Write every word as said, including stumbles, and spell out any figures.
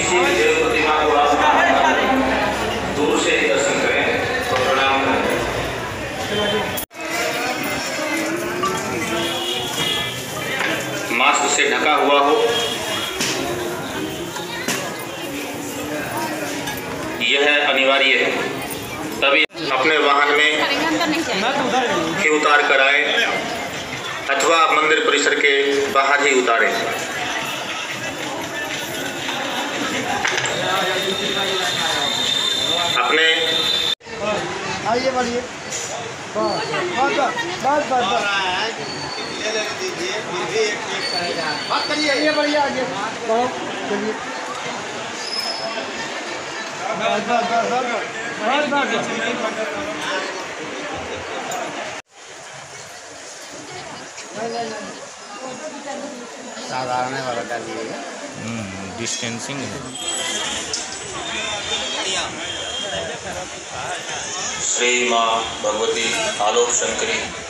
किसी भी देव प्रतिमा को आप दूर से ही दर्शन करें तो प्रणाम करें। मास्क से ढका हुआ हो, यह अनिवार्य है, तभी अपने वाहन में ही उतार कर आए अथवा मंदिर परिसर के बाहर ही उतारें। अपने आइए बढ़िए बस बस बस बस बात करिए ये बढ़िया आगे बहुत चलिए बस बस बस बस बस साधारण वाला डालिएगा। डिस्टेंसिंग श्री माँ भगवती आलोक शंकरी